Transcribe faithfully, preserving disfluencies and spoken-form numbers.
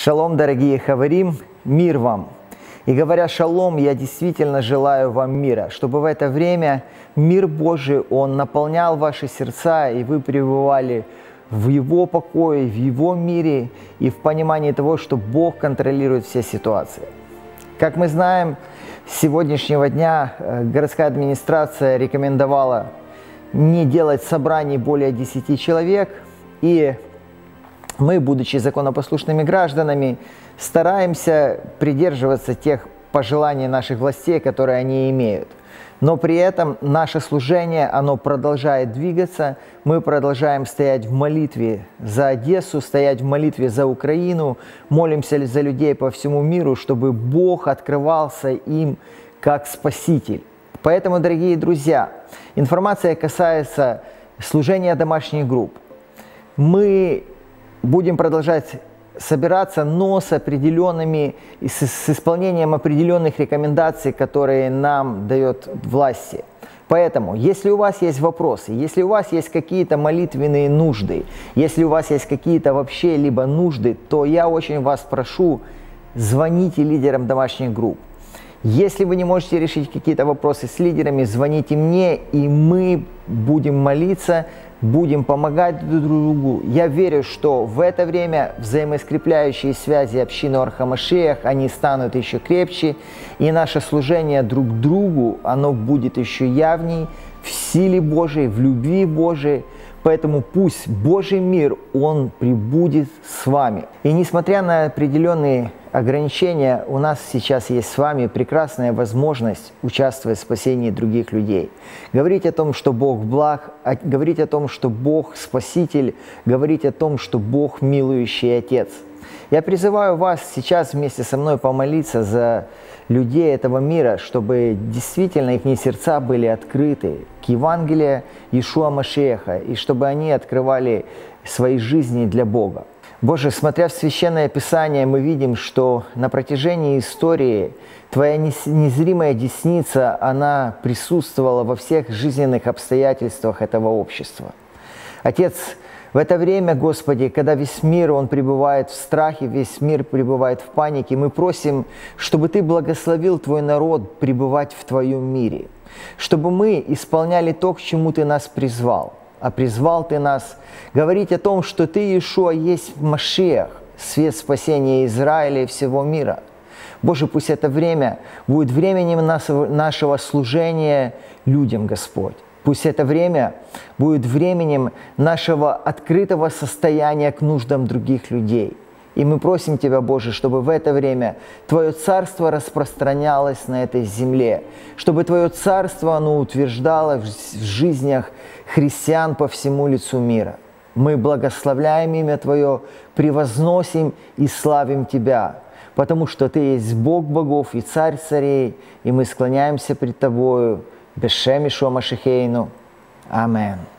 Шалом, дорогие хаварим, мир вам! И говоря шалом, я действительно желаю вам мира, чтобы в это время мир Божий, Он наполнял ваши сердца, и вы пребывали в Его покое, в Его мире и в понимании того, что Бог контролирует все ситуации. Как мы знаем, с сегодняшнего дня городская администрация рекомендовала не делать собраний более десяти человек, и мы, будучи законопослушными гражданами, стараемся придерживаться тех пожеланий наших властей, которые они имеют. Но при этом наше служение, оно продолжает двигаться. Мы продолжаем стоять в молитве за Одессу, стоять в молитве за Украину, молимся за людей по всему миру, чтобы Бог открывался им как Спаситель. Поэтому, дорогие друзья, информация касается служения домашних групп. Мы будем продолжать собираться, но с определенными, с, с исполнением определенных рекомендаций, которые нам дает власти. Поэтому, если у вас есть вопросы, если у вас есть какие-то молитвенные нужды, если у вас есть какие-то вообще либо нужды, то я очень вас прошу, звоните лидерам домашних групп. Если вы не можете решить какие-то вопросы с лидерами, звоните мне, и мы будем молиться, будем помогать друг другу. Я верю, что в это время взаимоскрепляющие связи общины Ор ха-Машиах, они станут еще крепче, и наше служение друг другу, оно будет еще явней в силе Божией, в любви Божией. Поэтому пусть Божий мир, Он пребудет с вами. И несмотря на определенные ограничения, у нас сейчас есть с вами прекрасная возможность участвовать в спасении других людей. Говорить о том, что Бог благ, говорить о том, что Бог Спаситель, говорить о том, что Бог милующий Отец. Я призываю вас сейчас вместе со мной помолиться за людей этого мира, чтобы действительно их сердца были открыты к Евангелию Иешуа Машиаха, и чтобы они открывали свои жизни для Бога. Боже, смотря в Священное Писание, мы видим, что на протяжении истории Твоя незримая десница, она присутствовала во всех жизненных обстоятельствах этого общества. Отец, в это время, Господи, когда весь мир, он пребывает в страхе, весь мир пребывает в панике, мы просим, чтобы Ты благословил Твой народ пребывать в Твоем мире, чтобы мы исполняли то, к чему Ты нас призвал. А призвал Ты нас говорить о том, что Ты, Иешуа, есть Машиах, свет спасения Израиля и всего мира. Боже, пусть это время будет временем нашего служения людям, Господь. Пусть это время будет временем нашего открытого состояния к нуждам других людей. И мы просим Тебя, Боже, чтобы в это время Твое Царство распространялось на этой земле, чтобы Твое Царство, оно утверждало в жизнях христиан по всему лицу мира. Мы благословляем имя Твое, превозносим и славим Тебя, потому что Ты есть Бог богов и Царь царей, и мы склоняемся пред Тобою. Бешем Иешуа Машихейну. Амен.